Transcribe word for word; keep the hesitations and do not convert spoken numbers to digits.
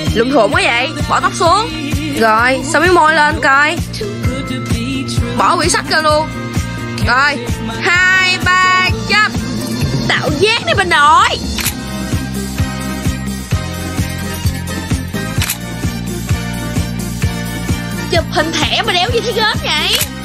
Lùm thuộm quá vậy. Bỏ tóc xuống. Rồi, sao miếng môi lên coi. Bỏ quyển sách ra luôn. Rồi, hai, ba, chấm. Tạo dáng đi bà nội. Chụp hình thẻ mà đéo gì thấy gớm vậy.